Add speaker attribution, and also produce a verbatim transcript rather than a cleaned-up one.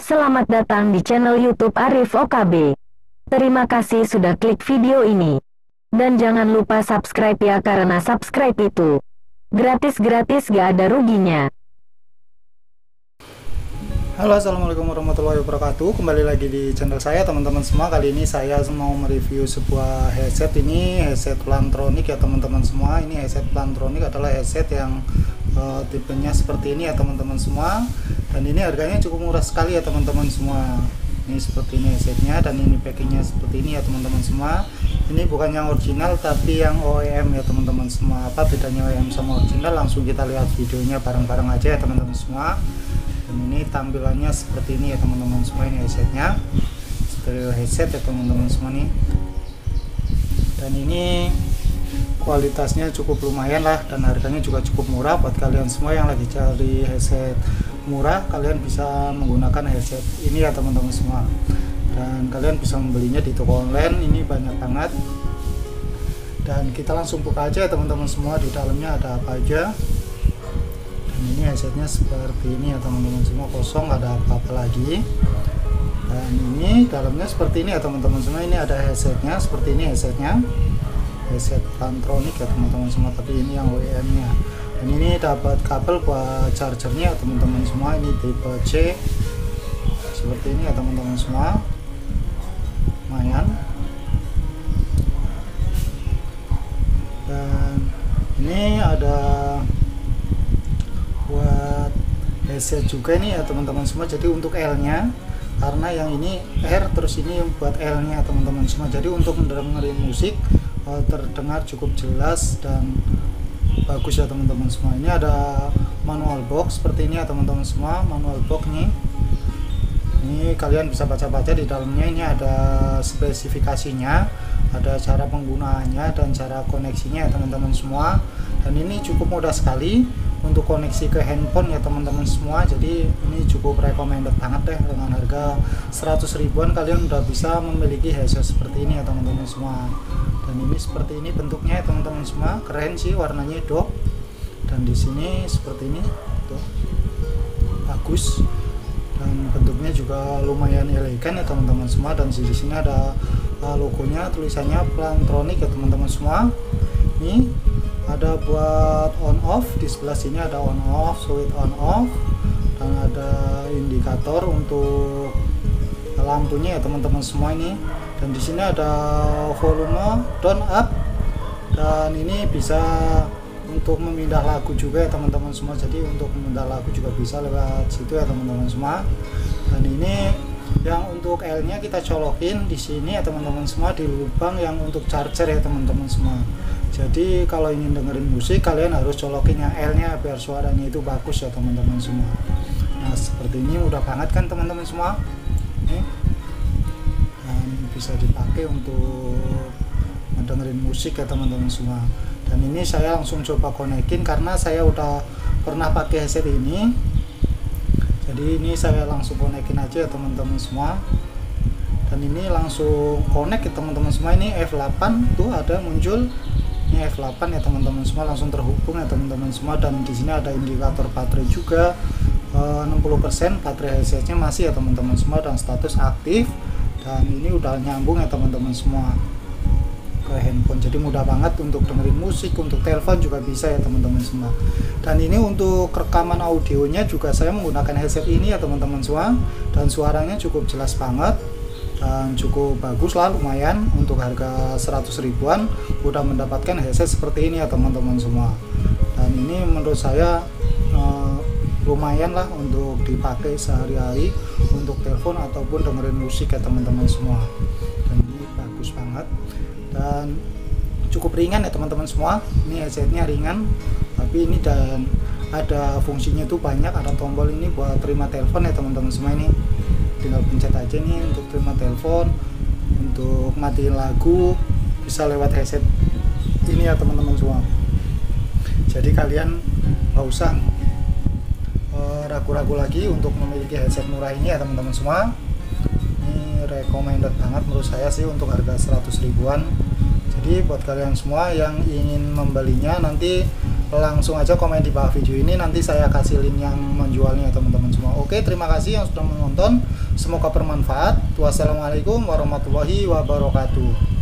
Speaker 1: Selamat datang di channel YouTube Arif O K B. Terima kasih sudah klik video ini. Dan jangan lupa subscribe ya, karena subscribe itu gratis-gratis, gak ada ruginya.
Speaker 2: Halo, assalamualaikum warahmatullahi wabarakatuh. Kembali lagi di channel saya teman-teman semua. Kali ini saya mau mereview sebuah headset. Ini headset Plantronic ya teman-teman semua. Ini headset Plantronic adalah headset yang uh, tipenya seperti ini ya teman-teman semua. Dan ini harganya cukup murah sekali ya teman-teman semua. Ini seperti ini headsetnya, dan ini packingnya seperti ini ya teman-teman semua. Ini bukan yang original tapi yang O E M ya teman-teman semua. Apa bedanya O E M sama original? Langsung kita lihat videonya bareng-bareng aja ya teman-teman semua. Dan ini tampilannya seperti ini ya teman-teman semua. Ini headsetnya stereo headset ya teman-teman semua nih. Dan ini kualitasnya cukup lumayan lah, dan harganya juga cukup murah. Buat kalian semua yang lagi cari headset murah, kalian bisa menggunakan headset ini ya teman-teman semua. Dan kalian bisa membelinya di toko online, ini banyak banget. Dan kita langsung buka aja ya teman-teman semua, di dalamnya ada apa aja. Dan ini headsetnya seperti ini ya teman-teman semua, kosong, ada apa-apa lagi. Dan ini dalamnya seperti ini ya teman-teman semua. Ini ada headsetnya seperti ini, headsetnya headset Plantronic ya teman-teman semua, tapi ini yang O E M nya. Dan ini dapat kabel buat chargernya ya teman-teman semua. Ini tipe C seperti ini ya teman-teman semua, lumayan. Dan ini ada buat headset juga nih ya teman-teman semua. Jadi untuk L nya, karena yang ini R, terus ini buat L nya teman-teman semua. Jadi untuk mendengarin musik terdengar cukup jelas dan bagus ya teman-teman semua. Ini ada manual box seperti ini ya teman-teman semua, manual box nih. Ini kalian bisa baca-baca di dalamnya. Ini ada spesifikasinya, ada cara penggunaannya dan cara koneksinya ya teman-teman semua. Dan ini cukup mudah sekali untuk koneksi ke handphone ya teman-teman semua. Jadi ini cukup recommended banget deh. Dengan harga seratus ribuan kalian udah bisa memiliki headset seperti ini ya teman-teman semua. Dan ini seperti ini bentuknya ya teman-teman semua, keren sih, warnanya dok. Dan di sini seperti ini tuh, bagus. Dan bentuknya juga lumayan elegan ya teman-teman semua. Dan di sini ada logonya, tulisannya Plantronic ya teman-teman semua. Ini ada buat on off, di sebelah sini ada on off, switch on off, dan ada indikator untuk lampunya ya teman-teman semua ini. Dan di sini ada volume down up, dan ini bisa untuk memindah lagu juga ya teman-teman semua. Jadi untuk memindah lagu juga bisa lewat situ ya teman-teman semua. Dan ini yang untuk L nya kita colokin di sini ya teman-teman semua, di lubang yang untuk charger ya teman-teman semua. Jadi kalau ingin dengerin musik, kalian harus colokin yang L nya biar suaranya itu bagus ya teman-teman semua. Nah seperti ini, mudah banget kan teman-teman semua. Nih, dan bisa dipakai untuk mendengerin musik ya teman-teman semua. Dan ini saya langsung coba konekin karena saya udah pernah pakai headset ini. Jadi ini saya langsung konekin aja ya teman-teman semua. Dan ini langsung connect ya teman-teman semua. Ini F delapan tuh ada muncul. Ini F delapan ya teman-teman semua, langsung terhubung ya teman-teman semua. Dan di sini ada indikator baterai juga, enam puluh persen baterai headsetnya masih ya teman-teman semua, dan status aktif. Dan ini udah nyambung ya teman-teman semua ke handphone. Jadi mudah banget untuk dengerin musik, untuk telepon juga bisa ya teman-teman semua. Dan ini untuk rekaman audionya juga saya menggunakan headset ini ya teman-teman semua, dan suaranya cukup jelas banget dan cukup bagus lah, lumayan. Untuk harga seratus ribuan udah mendapatkan headset seperti ini ya teman-teman semua. Dan ini menurut saya eh, lumayan lah untuk dipakai sehari-hari untuk telepon ataupun dengerin musik ya teman-teman semua. Dan ini bagus banget dan cukup ringan ya teman-teman semua. Ini headsetnya ringan, tapi ini dan ada fungsinya tuh banyak. Ada tombol ini buat terima telepon ya teman-teman semua. Ini tinggal pencet aja nih untuk terima telepon, untuk matiin lagu bisa lewat headset ini ya teman-teman semua. Jadi kalian nggak usah ragu-ragu lagi untuk memiliki headset murah ini ya teman-teman semua. Ini recommended banget menurut saya sih untuk harga seratus ribuan. Jadi buat kalian semua yang ingin membelinya, nanti langsung aja komen di bawah video ini, nanti saya kasih link yang menjualnya teman-teman semua. Oke, terima kasih yang sudah menonton, semoga bermanfaat. Wassalamualaikum warahmatullahi wabarakatuh.